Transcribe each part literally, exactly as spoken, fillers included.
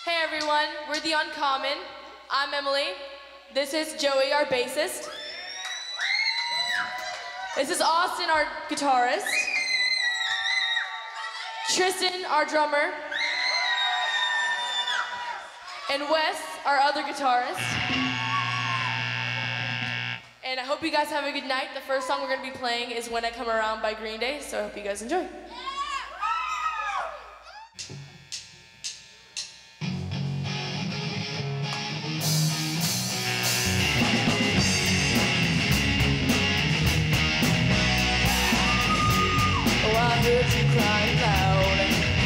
Hey everyone, we're The Uncommon. I'm Emily. This is Joey, our bassist. This is Austin, our guitarist. Tristan, our drummer. And Wes, our other guitarist. And I hope you guys have a good night. The first song we're gonna be playing is When I Come Around by Green Day, so I hope you guys enjoy. Oh, I heard you crying loud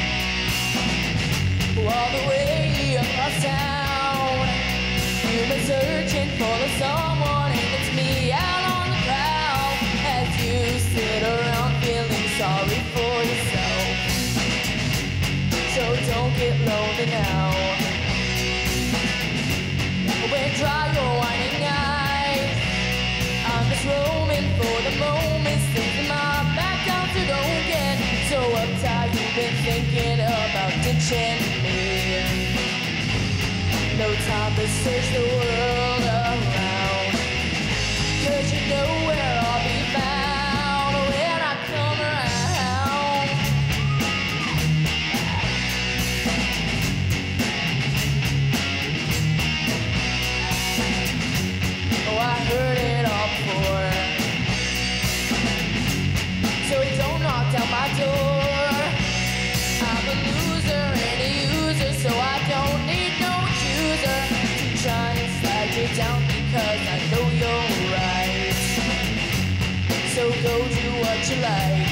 all the way across town. You've been searching for the someone, and it's me out on the prowl as you sit around feeling sorry for yourself. So don't get lonely now. When dry your whining eyes, I'm just roaming for the moment, sticking my back down so don't get so uptight. You've been thinking about ditching me. No time to search the world around, 'cause you know where I'll be found when I come around. Oh, I heard it all before, so don't knock down my door. I'm a loser and a user, so I don't need no accuser to try and slide you down, because I know you're right. So go do what you like.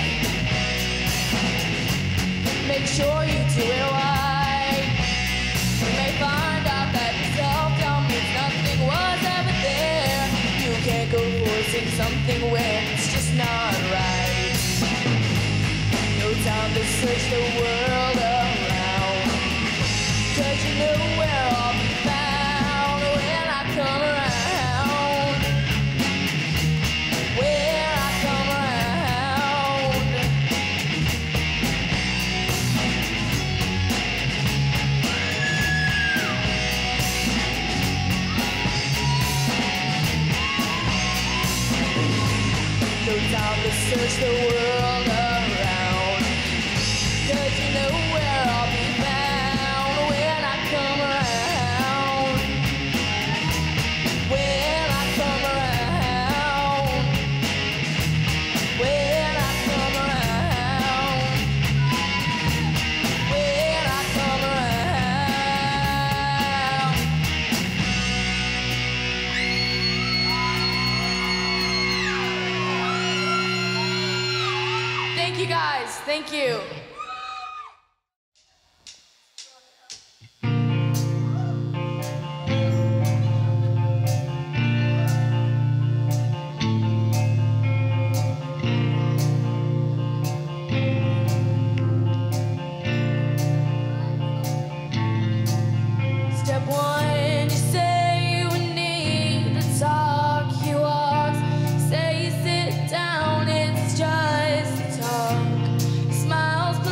Make sure you do it right. You may find out that self-doubt means nothing was ever there. You can't go forcing something when it's just not right. No time to search the world around, 'cause you know where I'll be found when I come around. When I come around. No time to search the world around, 'cause you know where I'll be found when I come around. When I come around. When I come around. When I come around. Thank you guys, thank you. Step one, you say we need to talk. He walks, say sit down, it's just a talk. Smiles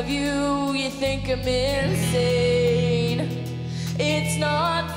of you, you think I'm insane. It's not